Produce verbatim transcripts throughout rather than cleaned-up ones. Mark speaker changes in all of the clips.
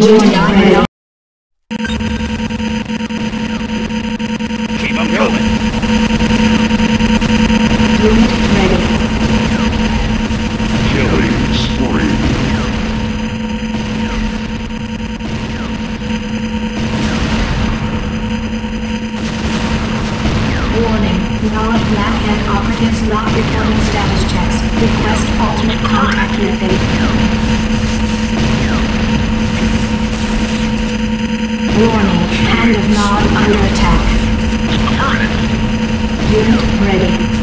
Speaker 1: Unit ready.
Speaker 2: Keep 'em coming.
Speaker 1: Unit ready.
Speaker 3: Killing spree.
Speaker 1: Warning. Non-Black Hat operatives not reporting status checks. Request alternate contact method. Warning. Hand of Nod under attack.
Speaker 2: Affirmative.
Speaker 1: Unit ready.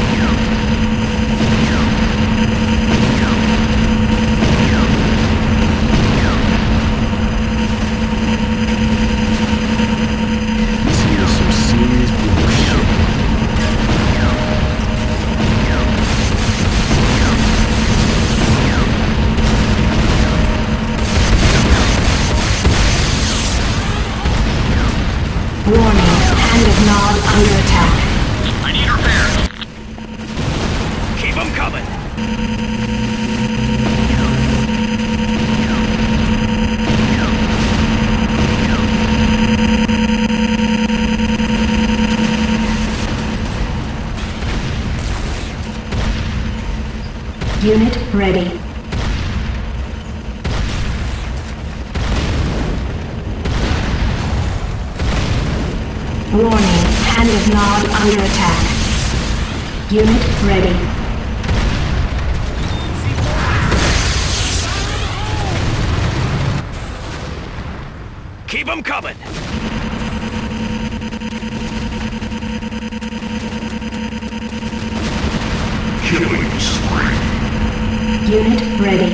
Speaker 3: This here is some serious bullshit.
Speaker 1: Warning. Hand of Nod under attack.
Speaker 2: I need repairs. Keep 'em coming.
Speaker 1: Unit ready. Warning. Hand of Nod under attack. Unit ready.
Speaker 2: Keep 'em coming.
Speaker 3: Killing spree.
Speaker 1: Unit ready.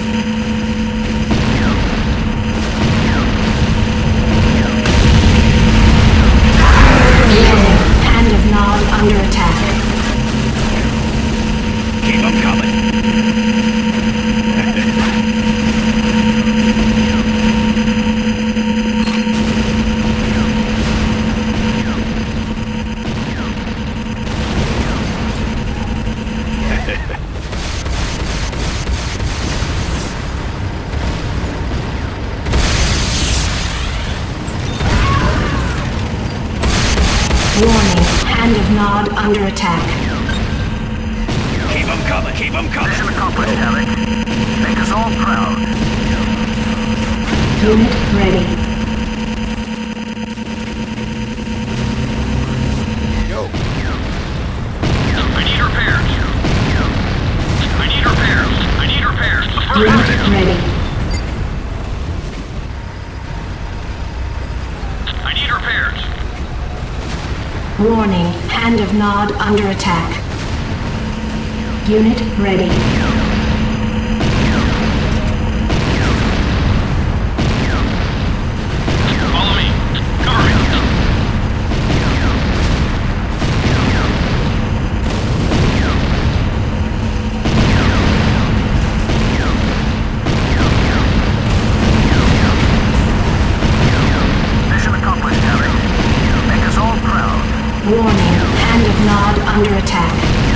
Speaker 1: Warning. Hand of Nod under attack.
Speaker 2: Keep 'em coming.
Speaker 1: Warning. Hand of Nod under attack.
Speaker 2: Keep 'em coming. Keep 'em coming.
Speaker 4: Mission accomplished, Alec. Make us all proud.
Speaker 1: Unit ready.
Speaker 3: Go.
Speaker 2: I need repairs. I need repairs. I need repairs.
Speaker 1: Unit
Speaker 2: Affirmative.
Speaker 1: ready.
Speaker 2: I need repairs.
Speaker 1: Warning. Hand of Nod under attack. Unit ready.
Speaker 2: Follow me. Cover me.
Speaker 4: Mission accomplished, Alec. Make us all proud.
Speaker 1: Warning. Hand of Nod under attack.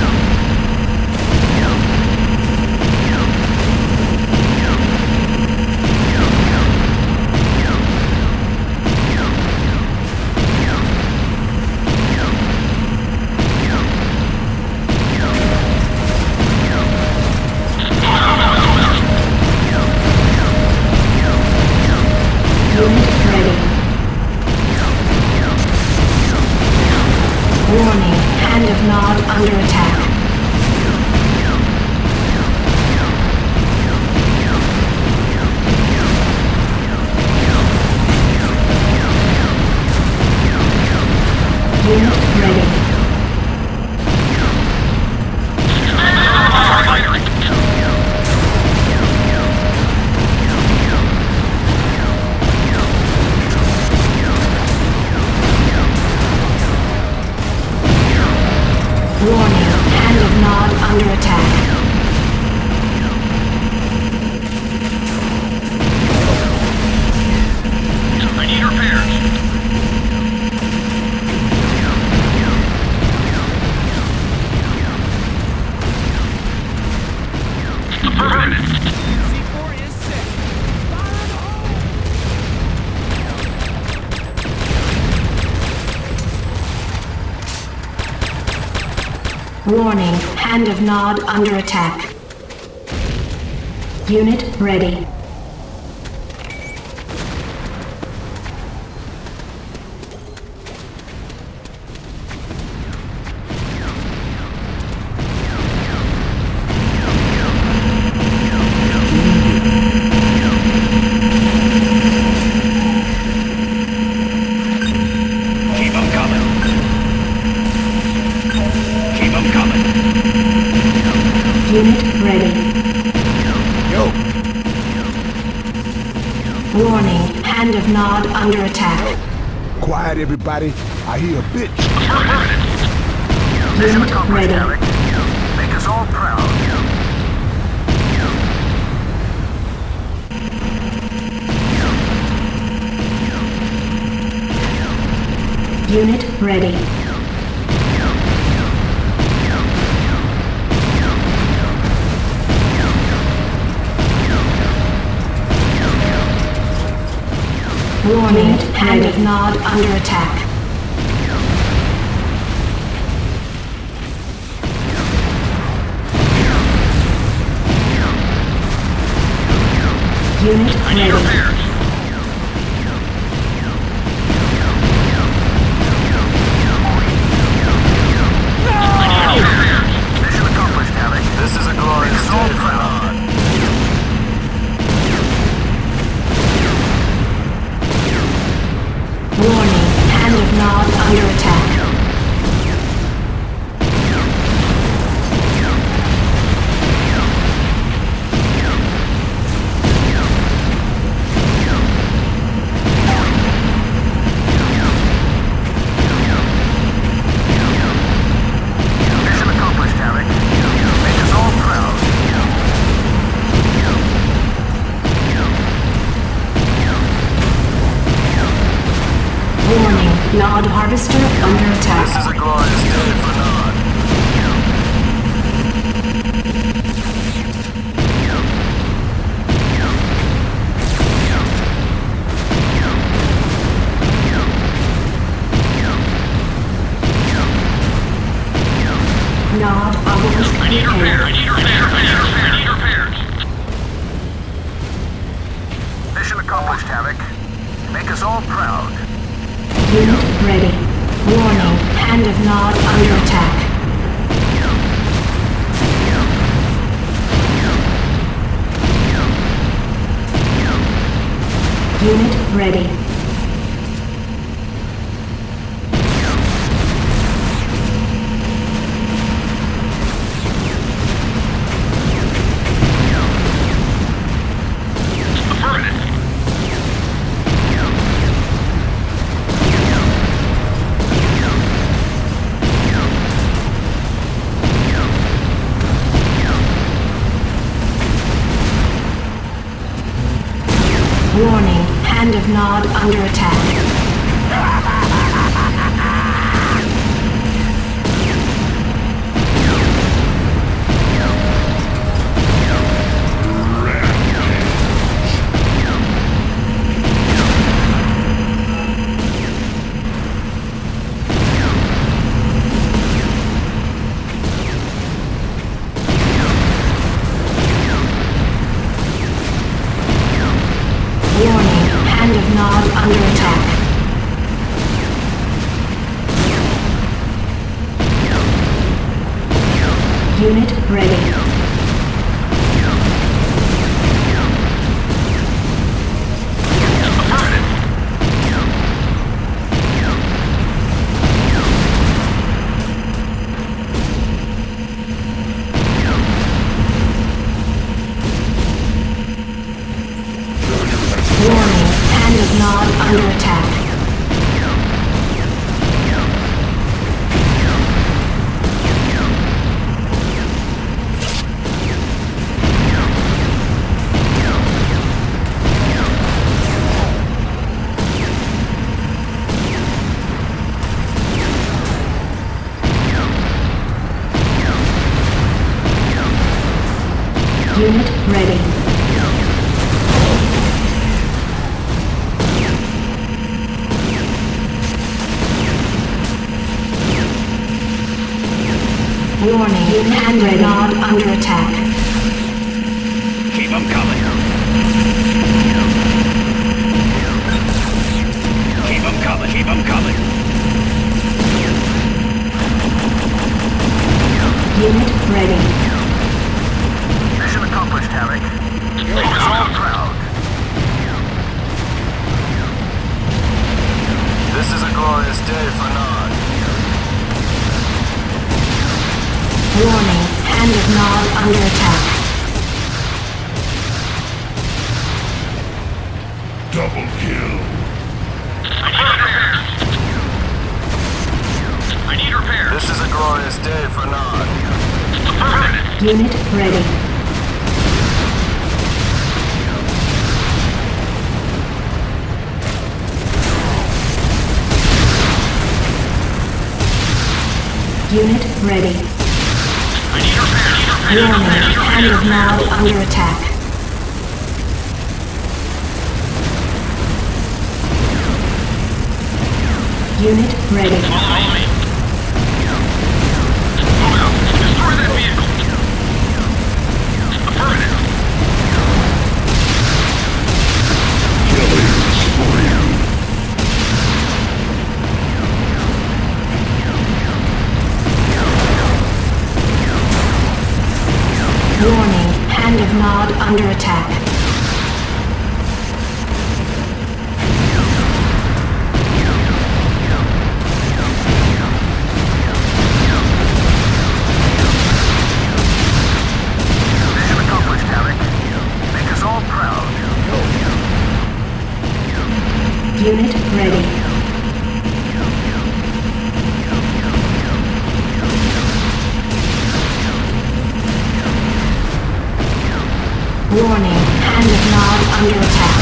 Speaker 1: Unit ready. Warning. Hand of Nod under attack. Unit ready. Warning. Warning, Hand of Nod under attack. Unit ready.
Speaker 2: Keep 'em coming. Keep 'em coming.
Speaker 1: Unit ready.
Speaker 3: Yo,
Speaker 1: Warning, Hand of Nod under attack.
Speaker 3: quiet everybody. I hear a bitch.
Speaker 4: Mission
Speaker 1: Unit
Speaker 4: accomplished,
Speaker 1: ready.
Speaker 4: Alec. Make us all proud.
Speaker 1: Unit ready. Warning, Hand of Nod under attack. Unit
Speaker 2: I need
Speaker 1: ready.
Speaker 2: repairs. I need repairs.
Speaker 4: Mission accomplished, Alec.
Speaker 5: This is a glorious
Speaker 4: Make us all
Speaker 5: day for
Speaker 4: proud.
Speaker 5: Nod.
Speaker 1: Warning, Hand of Nod under attack.
Speaker 4: Mission accomplished, Alec. Make us all proud.
Speaker 1: Warning, Nod Harvester under attack.
Speaker 5: This is a glorious day for Nod.
Speaker 1: Nod obelisk
Speaker 2: I need repairs. I
Speaker 1: repaired.
Speaker 2: need repairs. I need repairs. I need repairs.
Speaker 4: Mission accomplished, Alec. Make us all proud.
Speaker 1: Unit ready. Warning, Hand of Nod under attack. Unit ready.
Speaker 2: Affirmative.
Speaker 1: Warning, Hand of Nod under attack. Warning, Hand of Nod under attack. Unit ready. Warning, Hand of Nod under attack. Unit and ready. Nod under attack.
Speaker 2: Keep them coming. Keep them coming. Keep them coming.
Speaker 1: Unit ready.
Speaker 4: Mission accomplished, Tarek. Make us all proud.
Speaker 5: This is a glorious day for Nod.
Speaker 1: Warning, hand of Nod under attack.
Speaker 3: Double kill.
Speaker 2: I need repairs. I need repairs.
Speaker 5: This is a glorious day for Nod.
Speaker 2: Affirmative.
Speaker 1: Unit ready. Unit ready.
Speaker 2: I need repairs. I need
Speaker 1: Warning,
Speaker 2: repairs.
Speaker 1: hand of Nod under attack. Unit ready.
Speaker 2: Follow me. Move out. Destroy that vehicle. Affirmative.
Speaker 3: Killing spree.
Speaker 1: Warning, hand of Nod under attack.
Speaker 4: Mission accomplished, Tarek. Make us all proud.
Speaker 1: Unit ready. Warning, hand of Nod under attack.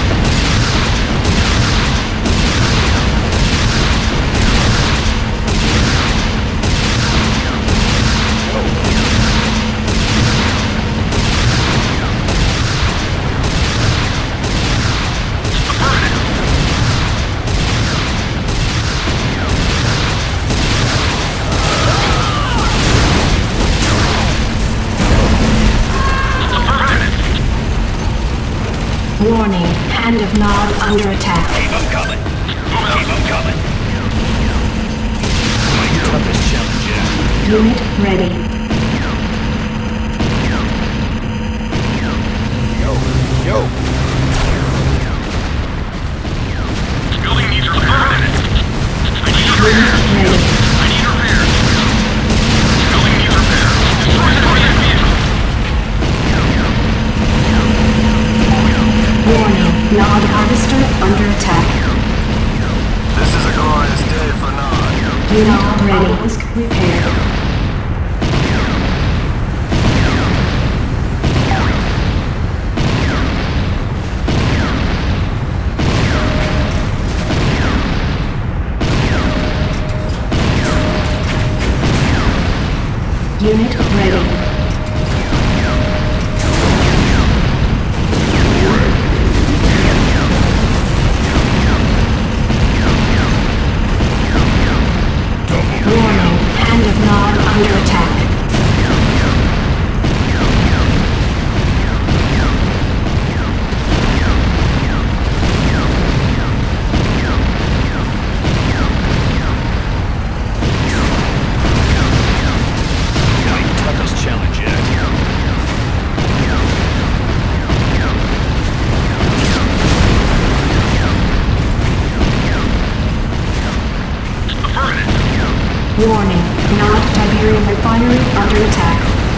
Speaker 1: Warning, hand of Nod under attack.
Speaker 2: Keep them coming. Keep them coming. My toughest challenge yet.
Speaker 1: Unit ready.
Speaker 3: Yo.
Speaker 2: Building needs repairs. I need
Speaker 1: Unit
Speaker 2: repairs.
Speaker 1: ready.
Speaker 2: I need repairs. Building needs repairs. Destroy that vehicle.
Speaker 1: Warning, Nod harvester under attack.
Speaker 5: This is a glorious day for Nod.
Speaker 1: Unit ready. Repaired. Unit ready. Warning, hand of Nod under attack.
Speaker 2: My toughest challenge yet. Affirmative.
Speaker 1: Warning, Nod Tiberium refinery under attack.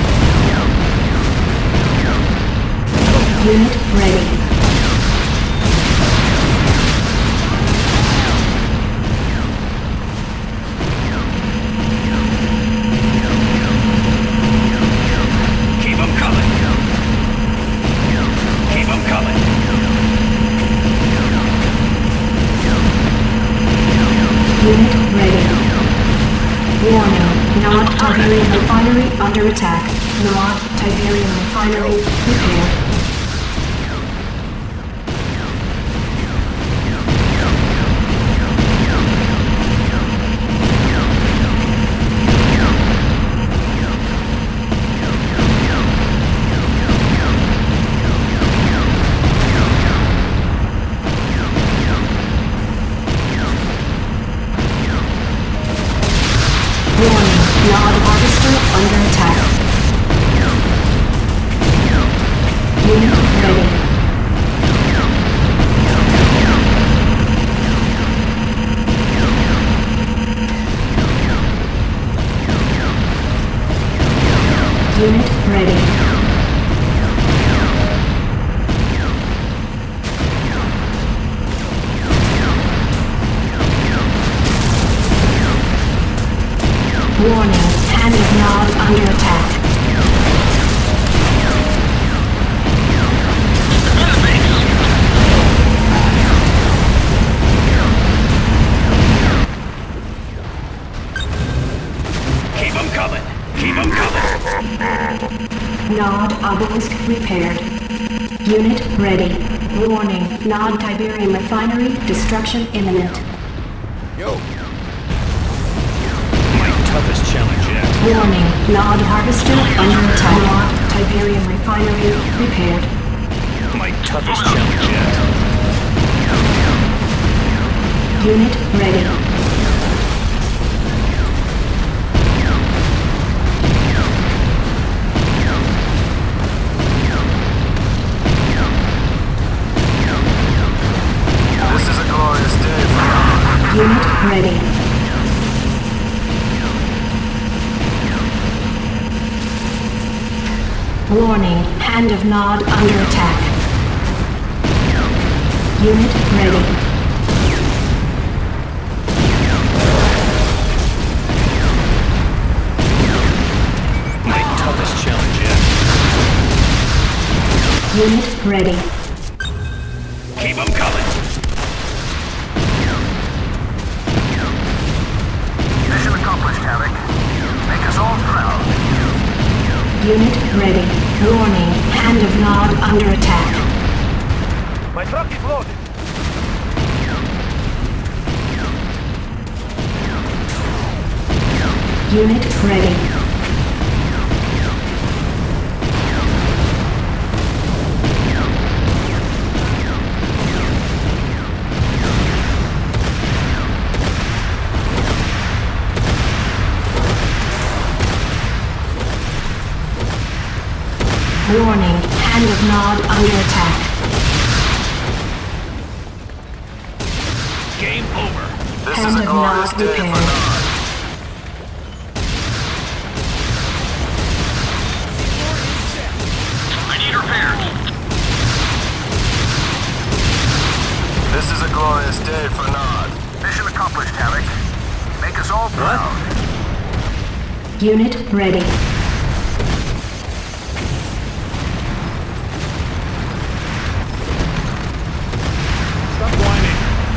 Speaker 1: Unit ready.
Speaker 2: Keep them coming. Keep them coming.
Speaker 1: Unit ready. Warning, Nod Tiberium refinery under attack. Nod Tiberium refinery repaired. Nod harvester under attack. Unit ready. Unit ready. Warning, hand of Nod under attack.
Speaker 2: Keep them coming! Keep them coming!
Speaker 1: Nod obelisk repaired. Unit ready. Warning, Nod Tiberium refinery destruction imminent.
Speaker 3: Yo.
Speaker 2: My toughest challenge yet.
Speaker 1: Warning, Nod harvester under attack. Nod Tiberium refinery repaired.
Speaker 2: My toughest challenge yet.
Speaker 1: Unit ready.
Speaker 5: This is a glorious day for Nod.
Speaker 1: Unit ready. Warning, hand of Nod under attack. Unit ready.
Speaker 2: My toughest challenge yet.
Speaker 1: Unit ready.
Speaker 2: Keep them coming!
Speaker 4: Mission accomplished, Havoc. Make us all proud.
Speaker 1: Unit ready. Warning, hand of Nod under attack.
Speaker 4: My truck is loaded.
Speaker 1: Unit ready. Warning, hand of Nod under attack.
Speaker 2: Game over.
Speaker 5: This
Speaker 1: Hand
Speaker 5: is a
Speaker 1: of
Speaker 5: glorious
Speaker 1: Nod
Speaker 5: day for
Speaker 1: repaired.
Speaker 5: Nod.
Speaker 2: I need repairs.
Speaker 5: This is a glorious day for Nod.
Speaker 4: Mission accomplished, Havoc. Make us all proud.
Speaker 1: Unit ready.
Speaker 2: Stop whining.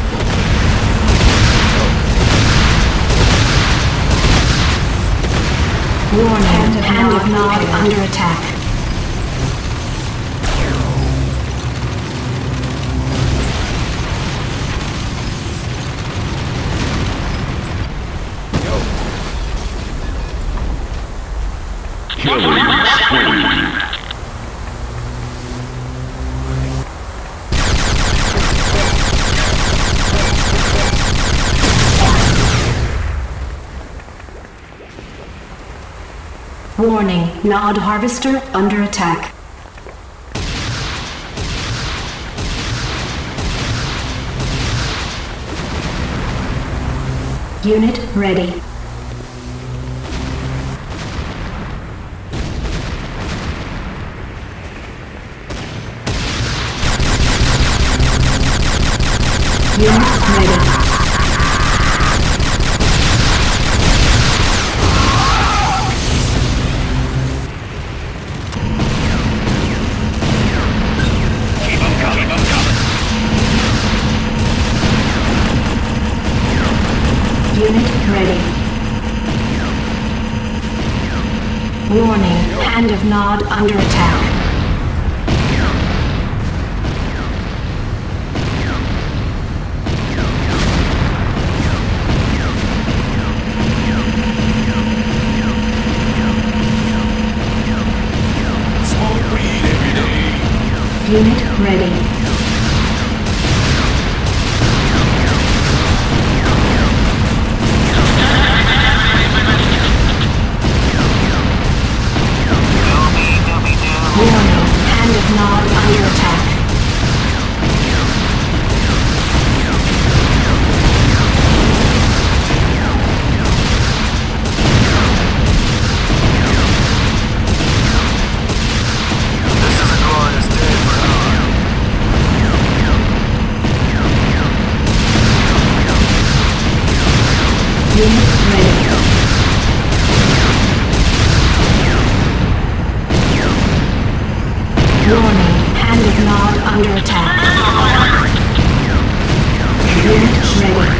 Speaker 1: Warning, hand of Nod under attack. Warning, Nod harvester under attack. Unit ready. Unit ready.
Speaker 2: Keep them coming. Keep them coming.
Speaker 1: Unit ready. Warning, hand of Nod under attack. Unit ready. ready.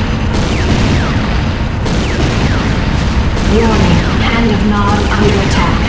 Speaker 1: Warning, Hand of Nod under attack.